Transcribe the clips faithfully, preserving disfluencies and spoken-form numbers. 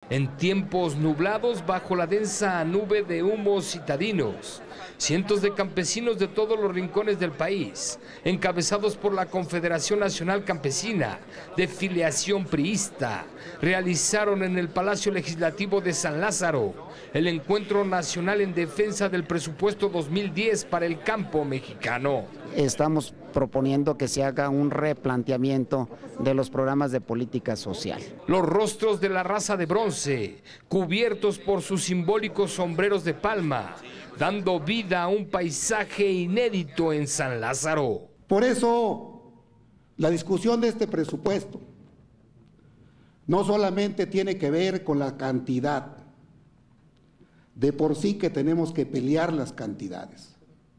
En tiempos nublados, bajo la densa nube de humos citadinos, cientos de campesinos de todos los rincones del país, encabezados por la Confederación Nacional Campesina, de filiación priista, realizaron en el Palacio Legislativo de San Lázaro el Encuentro Nacional en Defensa del Presupuesto dos mil diez para el campo mexicano. Estamos proponiendo que se haga un replanteamiento de los programas de política social. Los rostros de la raza de bronce, cubiertos por sus simbólicos sombreros de palma, dando vida a un paisaje inédito en San Lázaro. Por eso, la discusión de este presupuesto no solamente tiene que ver con la cantidad, de por sí que tenemos que pelear las cantidades,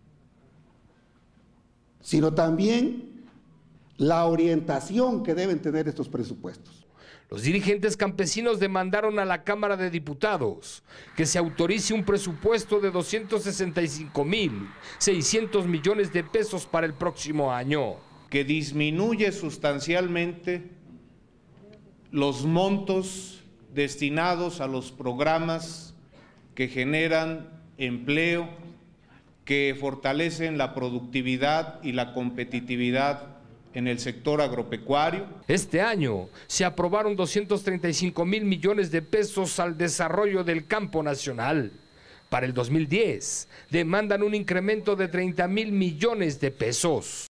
sino también la orientación que deben tener estos presupuestos. Los dirigentes campesinos demandaron a la Cámara de Diputados que se autorice un presupuesto de doscientos sesenta y cinco mil seiscientos millones de pesos para el próximo año. Que disminuye sustancialmente los montos destinados a los programas que generan empleo, que fortalecen la productividad y la competitividad en el sector agropecuario. Este año se aprobaron doscientos treinta y cinco mil millones de pesos al desarrollo del campo nacional. Para el dos mil diez demandan un incremento de treinta mil millones de pesos.